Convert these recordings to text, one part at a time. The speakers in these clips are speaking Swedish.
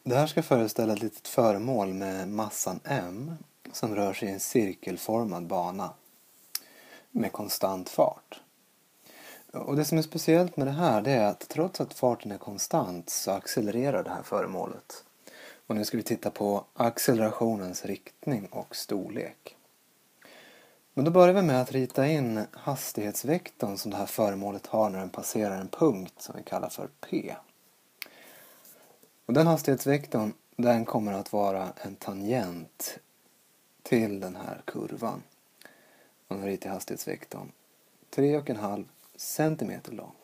Det här ska föreställa ett litet föremål med massan m som rör sig i en cirkelformad bana med konstant fart. Och det som är speciellt med det här, det är att trots att farten är konstant så accelererar det här föremålet. Och nu ska vi titta på accelerationens riktning och storlek. Men då börjar vi med att rita in hastighetsvektorn som det här föremålet har när den passerar en punkt som vi kallar för P. Och den hastighetsvektorn, den kommer att vara en tangent till den här kurvan. Och nu ritar jag hastighetsvektorn 3,5 centimeter lång.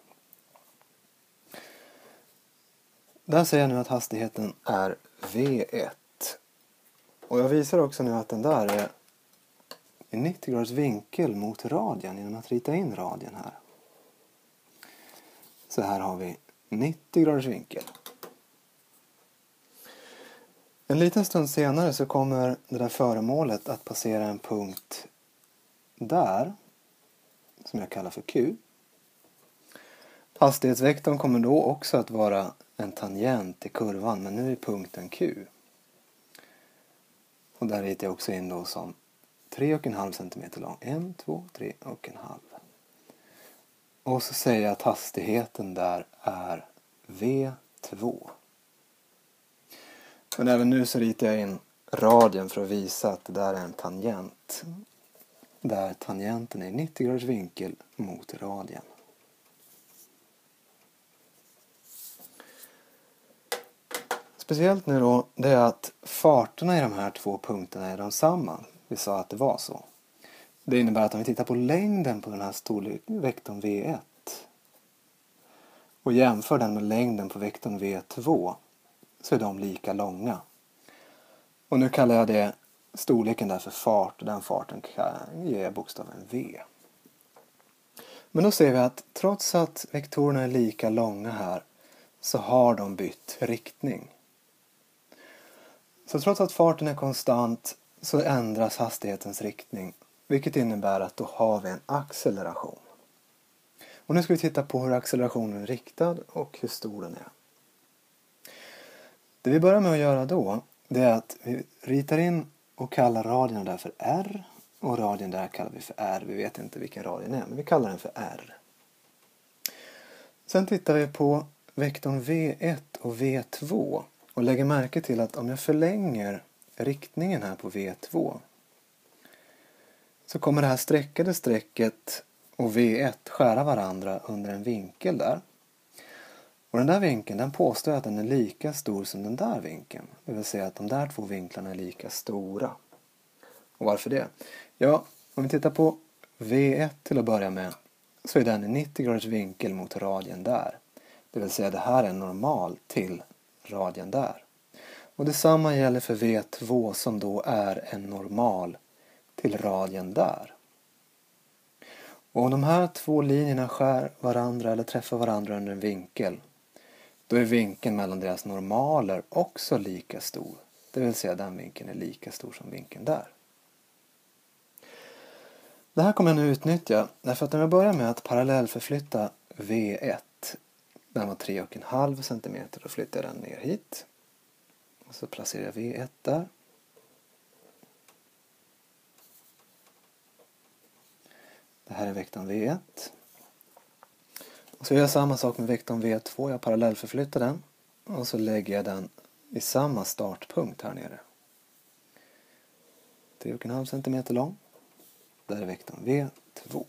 Där ser jag nu att hastigheten är V1. Och jag visar också nu att den där är i 90 graders vinkel mot radien genom att rita in radien här. Så här har vi 90 graders vinkel. En liten stund senare så kommer det där föremålet att passera en punkt där, som jag kallar för Q. Hastighetsvektorn kommer då också att vara en tangent i kurvan, men nu är punkten Q. Och där ritar jag också in då som 3,5 cm lång. 1, 2, 3,5. Och så säger jag att hastigheten där är V2. Men även nu så ritar jag in radien för att visa att det där är en tangent. Där tangenten är 90 graders vinkel mot radien. Speciellt nu då, det är att farterna i de här två punkterna är de samma. Vi sa att det var så. Det innebär att om vi tittar på längden på den här vektorn V1 och jämför den med längden på vektorn V2 så är de lika långa. Och nu kallar jag det storleken där för fart, och den farten kan ge bokstaven V. Men då ser vi att trots att vektorerna är lika långa här så har de bytt riktning. Så trots att farten är konstant så ändras hastighetens riktning, vilket innebär att då har vi en acceleration. Och nu ska vi titta på hur accelerationen är riktad och hur stor den är. Det vi börjar med att göra då, det är att vi ritar in och kallar radien där för R, och radien där kallar vi för R. Vi vet inte vilken radien är, men vi kallar den för R. Sen tittar vi på vektorn V1 och V2 och lägger märke till att om jag förlänger riktningen här på V2 så kommer det här streckade strecket och V1 skära varandra under en vinkel där. Och den där vinkeln, den påstår att den är lika stor som den där vinkeln. Det vill säga att de där två vinklarna är lika stora. Och varför det? Ja, om vi tittar på V1 till att börja med så är den i 90 graders vinkel mot radien där. Det vill säga det här är normal till radien där. Och detsamma gäller för V2 som då är en normal till radien där. Och om de här två linjerna skär varandra eller träffar varandra under en vinkel, då är vinkeln mellan deras normaler också lika stor. Det vill säga den vinkeln är lika stor som vinkeln där. Det här kommer jag nu utnyttja därför att när jag börjar med att parallellförflytta V1, den var 3,5 cm, då flyttar jag den ner hit. Och så placerar jag V1 där. Det här är vektorn V1. Och så gör jag samma sak med vektorn V2. Jag parallellförflyttar den. Och så lägger jag den i samma startpunkt här nere. 3,5 cm lång. Där är vektorn V2.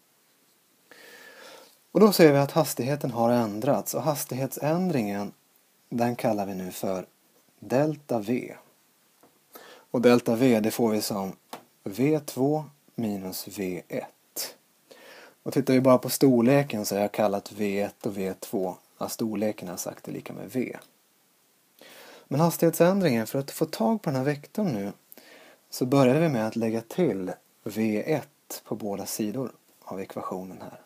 Och då ser vi att hastigheten har ändrats. Och hastighetsändringen, den kallar vi nu för delta V. Och delta V, det får vi som V2 minus V1. Och tittar vi bara på storleken så har jag kallat V1 och V2. Ja, storleken har sagt är lika med V. Men hastighetsändringen, för att få tag på den här vektorn nu, så började vi med att lägga till V1 på båda sidor av ekvationen här.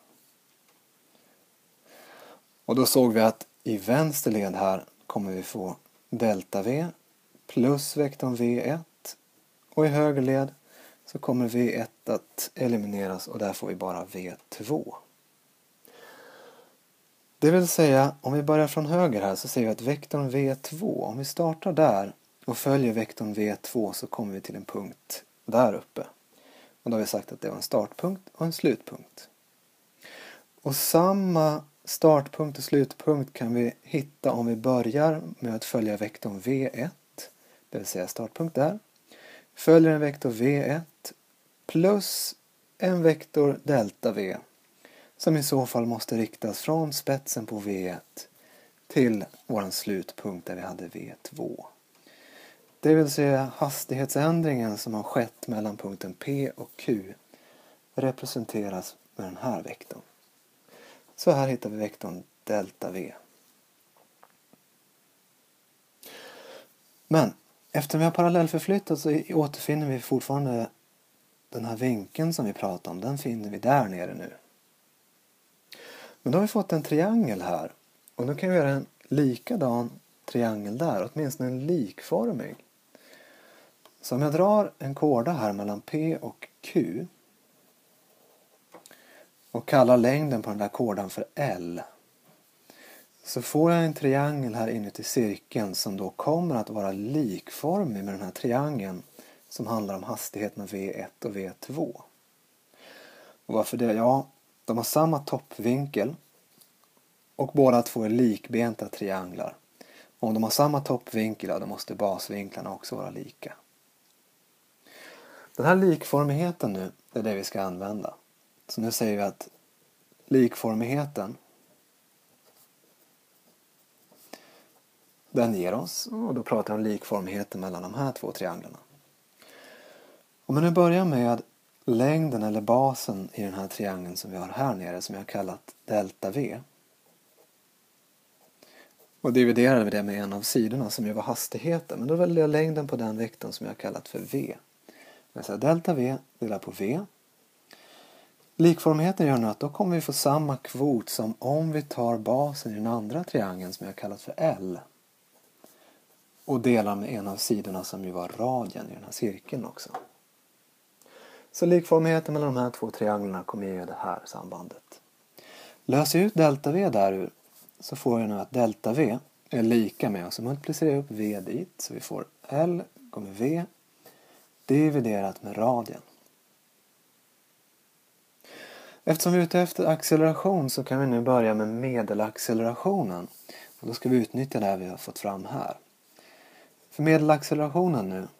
Och då såg vi att i vänster led här kommer vi få delta V plus vektorn V1. Och i höger led så kommer V1 att elimineras och där får vi bara V2. Det vill säga, om vi börjar från höger här så ser vi att vektorn V2, om vi startar där och följer vektorn V2 så kommer vi till en punkt där uppe. Och då har vi sagt att det var en startpunkt och en slutpunkt. Och samma startpunkt och slutpunkt kan vi hitta om vi börjar med att följa vektorn V1, det vill säga startpunkt där. Följer en vektor V1 plus en vektor delta V, som i så fall måste riktas från spetsen på V1 till vår slutpunkt där vi hade V2. Det vill säga hastighetsändringen som har skett mellan punkten P och Q representeras med den här vektorn. Så här hittar vi vektorn delta V. Men eftersom vi har parallellförflyttat så återfinner vi fortfarande den här vinkeln som vi pratade om. Den finner vi där nere nu. Men då har vi fått en triangel här. Och då kan vi göra en likadan triangel där. Åtminstone en likformig. Så om jag drar en kårda här mellan P och Q. Och kallar längden på den där kårdan för L. Så får jag en triangel här inuti cirkeln som då kommer att vara likformig med den här triangeln som handlar om hastigheterna V1 och V2. Och varför det? Ja, de har samma toppvinkel och båda två är likbenta trianglar. Om de har samma toppvinkel, ja, då måste basvinklarna också vara lika. Den här likformigheten nu, det är det vi ska använda. Så nu säger vi att likformigheten, den ger oss, och då pratar vi om likformigheten mellan de här två trianglarna. Om vi nu börjar med längden eller basen i den här triangeln som vi har här nere som jag har kallat delta V. Och dividerar vi det med en av sidorna som ju var hastigheten. Men då väljer jag längden på den vektorn som jag har kallat för V. Det vill säga delta V delar på V. Likformigheten gör nu att då kommer vi få samma kvot som om vi tar basen i den andra triangeln som jag har kallat för L. Och delar med en av sidorna som ju var radien i den här cirkeln också. Så likformigheten mellan de här två trianglarna kommer ge det här sambandet. Löser jag ut delta V där ur så får jag nu att delta V är lika med, och så multiplicerar jag upp V dit. Så vi får L gånger V dividerat med radien. Eftersom vi är ute efter acceleration så kan vi nu börja med medelaccelerationen. Och då ska vi utnyttja det här vi har fått fram här. För medelaccelerationen nu,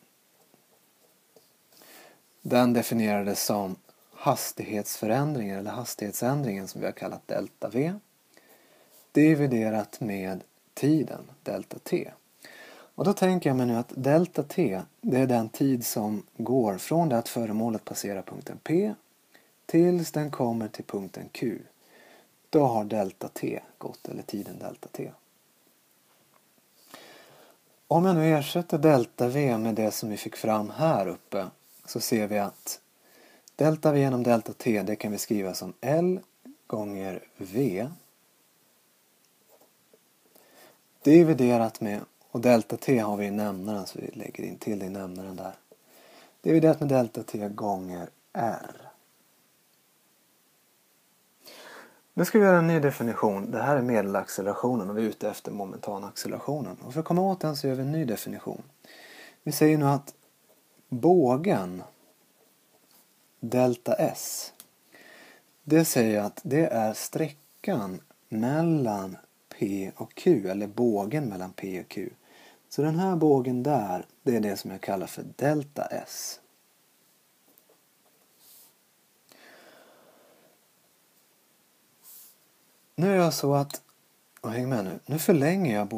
den definierades som hastighetsförändringen eller hastighetsändringen som vi har kallat delta V dividerat med tiden, delta t. Och då tänker jag mig nu att delta t, det är den tid som går från det att föremålet passerar punkten P tills den kommer till punkten Q. Då har delta t gått, eller tiden delta t. Om jag nu ersätter delta V med det som vi fick fram här uppe så ser vi att delta V genom delta t, det kan vi skriva som L gånger V dividerat med, och delta t har vi i nämnaren så vi lägger in till det i nämnaren där. Dividerat med delta t gånger R. Nu ska vi göra en ny definition. Det här är medelaccelerationen och vi är ute efter momentanaccelerationen. Och för att komma åt den så gör vi en ny definition. Vi säger nu att bågen delta S, det säger att det är sträckan mellan P och Q, eller bågen mellan P och Q. Så den här bågen där, det är det som jag kallar för delta S. Nu är jag så att, och häng med nu förlänger jag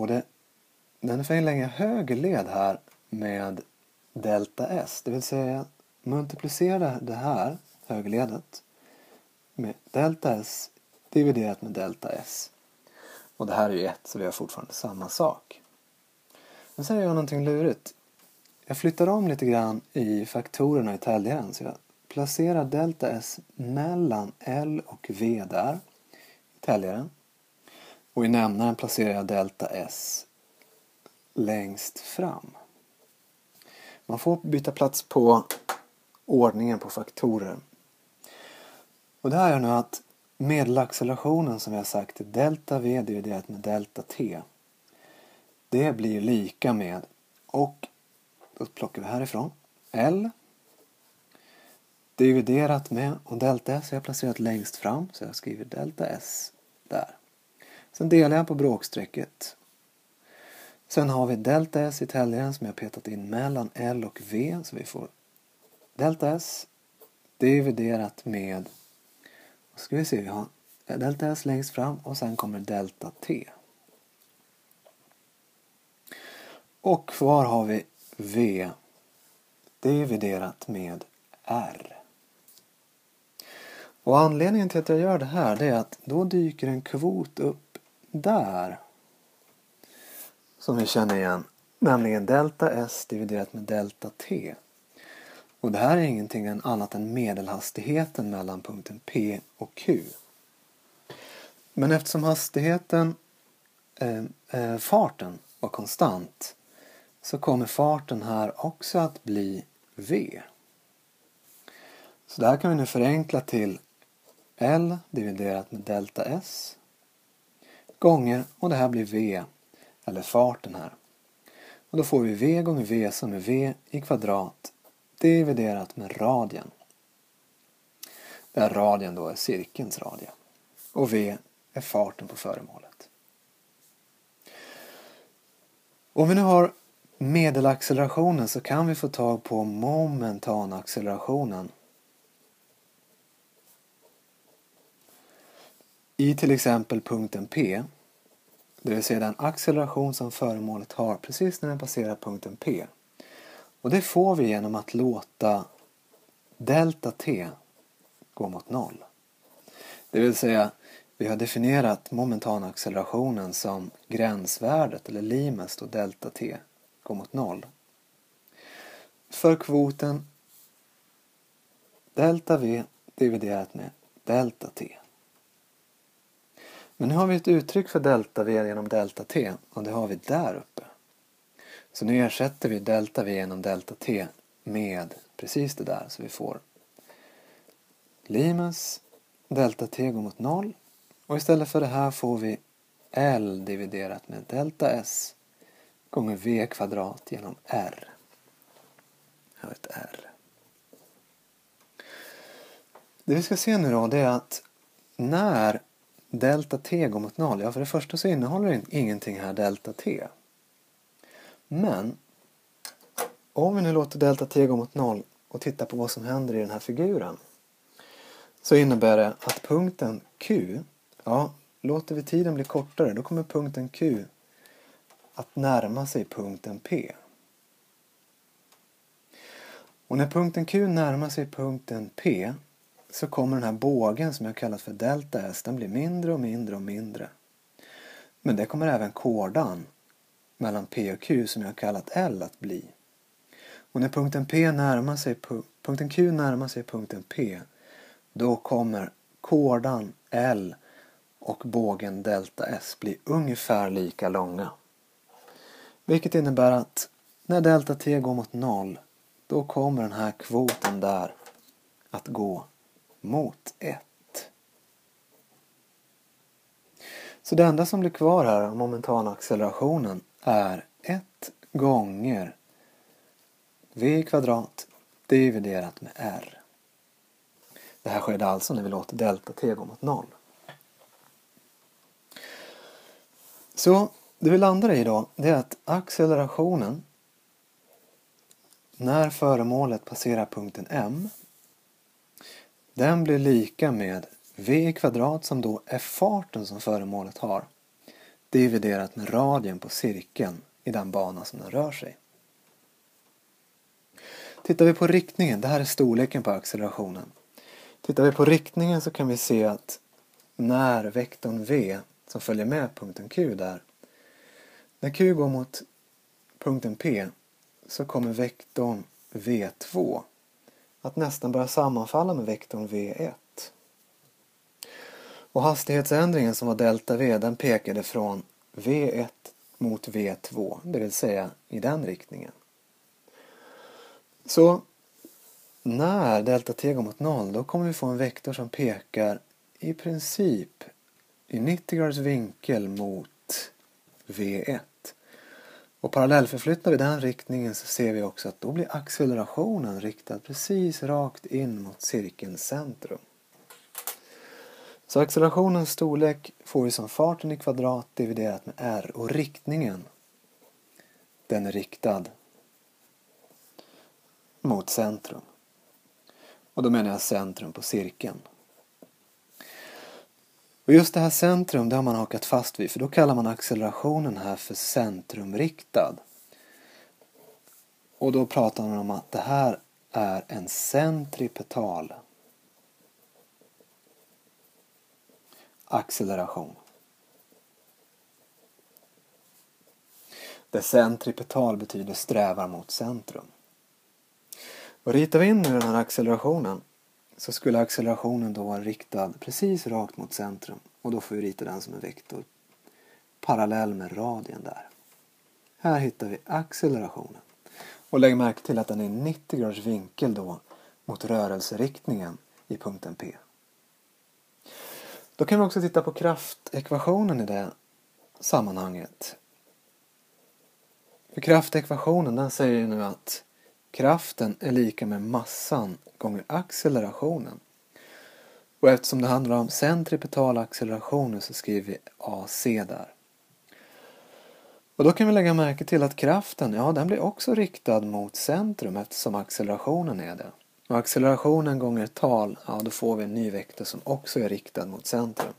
höger led här med delta S. Det vill säga jag multiplicerar det här högerledet med delta S dividerat med delta S. Och det här är ju 1 så vi har fortfarande samma sak. Nu säger jag någonting lurigt. Jag flyttar om lite grann i faktorerna i täljaren. Så jag placerar delta S mellan L och V där i täljaren. Och i nämnaren placerar jag delta S längst fram. Man får byta plats på ordningen på faktorer. Och det här gör nu att Medelaccelerationen som vi har sagt är delta V dividerat med delta T. Det blir lika med, och då plockar vi härifrån, L dividerat med, och delta S har jag placerat längst fram så jag skriver delta S där. Sen delar jag på bråkstrecket. Sen har vi delta S i täljaren som jag petat in mellan L och V, så vi får delta S dividerat med, vad ska vi se, vi har delta S längst fram och sen kommer delta T. Och kvar har vi V dividerat med R. Och anledningen till att jag gör det här, det är att då dyker en kvot upp där som vi känner igen, nämligen delta S dividerat med delta T. Och det här är ingenting annat än medelhastigheten mellan punkten P och Q. Men eftersom farten var konstant, så kommer farten här också att bli V. Så det här kan vi nu förenkla till L dividerat med delta S gånger, och det här blir V, eller farten här. Och då får vi V gånger V som är V i kvadrat dividerat med radien. Där radien då är cirkelns radie. Och V är farten på föremålet. Om vi nu har medelaccelerationen så kan vi få tag på momentanaccelerationen. I till exempel punkten P, det vill säga den acceleration som föremålet har precis när den passerar punkten P. Och det får vi genom att låta delta T gå mot 0. Det vill säga, vi har definierat momentanaccelerationen som gränsvärdet eller limes då delta T går mot 0. För kvoten delta V dividerat med delta T. Men nu har vi ett uttryck för delta V genom delta T, och det har vi där uppe. Så nu ersätter vi delta V genom delta T med precis det där, så vi får limes delta T går mot 0, och istället för det här får vi L dividerat med delta S gånger V kvadrat genom R. Här har ett R. Det vi ska se nu då, det är att när delta T går mot 0, ja, för det första så innehåller ingenting här delta T. Men om vi nu låter delta T gå mot 0 och tittar på vad som händer i den här figuren, så innebär det att punkten Q, ja, låter vi tiden bli kortare, då kommer punkten Q att närma sig punkten P. Och när punkten Q närmar sig punkten P så kommer den här bågen som jag kallat för delta S, den blir mindre och mindre och mindre. Men det kommer även kodan mellan P och Q som jag kallat L att bli. Och när punkten Q närmar sig punkten P, då kommer kodan L och bågen delta S bli ungefär lika långa. Vilket innebär att när delta T går mot 0, då kommer den här kvoten där att gå mot 1. Så det enda som blir kvar här av momentanaccelerationen är 1 gånger V kvadrat dividerat med R. Det här sker alltså när vi låter delta T gå mot 0. Så det vi landar i då, det är att accelerationen när föremålet passerar punkten M, den blir lika med V kvadrat som då är farten som föremålet har, dividerat med radien på cirkeln i den bana som den rör sig. Tittar vi på riktningen, det här är storleken på accelerationen. Tittar vi på riktningen så kan vi se att när vektorn V som följer med punkten Q där, när Q går mot punkten P så kommer vektorn V2 att nästan börja sammanfalla med vektorn V1. Och hastighetsändringen som var delta V, den pekade från V1 mot V2, det vill säga i den riktningen. Så när delta T går mot 0, då kommer vi få en vektor som pekar i princip i 90 graders vinkel mot V1. Och parallellförflyttar vi den riktningen så ser vi också att då blir accelerationen riktad precis rakt in mot cirkelns centrum. Så accelerationens storlek får vi som farten i kvadrat dividerat med r, och riktningen, den är riktad mot centrum. Och då menar jag centrum på cirkeln. Och just det här centrum, det har man hakat fast vid, för då kallar man accelerationen här för centrumriktad. Och då pratar man om att det här är en centripetal acceleration. Där centripetal betyder strävar mot centrum. Och ritar vi in nu den här accelerationen så skulle accelerationen då vara riktad precis rakt mot centrum. Och då får vi rita den som en vektor parallell med radien där. Här hittar vi accelerationen. Och lägg märke till att den är 90 graders vinkel då mot rörelseriktningen i punkten P. Då kan vi också titta på kraftekvationen i det sammanhanget. För kraftekvationen, den säger nu att kraften är lika med massan gånger accelerationen. Och eftersom det handlar om centripetala accelerationer så skriver vi AC där. Och då kan vi lägga märke till att kraften, ja, den blir också riktad mot centrum eftersom accelerationen är det. Och accelerationen gånger tal, ja, då får vi en ny vektor som också är riktad mot centrum.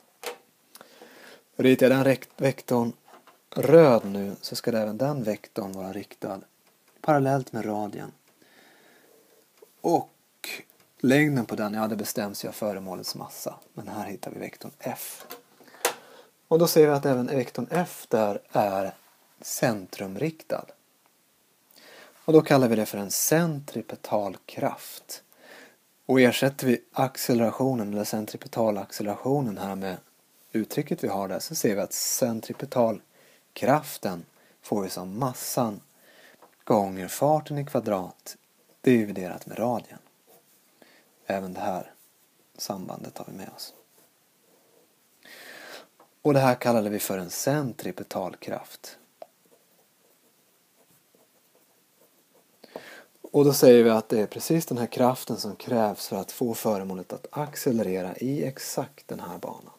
Och ritar jag den vektorn röd nu så ska även den vektorn vara riktad parallellt med radien. Och längden på den, ja, det bestäms ju av föremålets massa. Men här hittar vi vektorn F. Och då ser vi att även vektorn F där är centrumriktad. Och då kallar vi det för en centripetal kraft. Och ersätter vi accelerationen eller centripetalaccelerationen här med uttrycket vi har där så ser vi att centripetalkraften får vi som massan gånger farten i kvadrat dividerat med radien. Även det här sambandet har vi med oss. Och det här kallade vi för en centripetalkraft. Och då säger vi att det är precis den här kraften som krävs för att få föremålet att accelerera i exakt den här banan.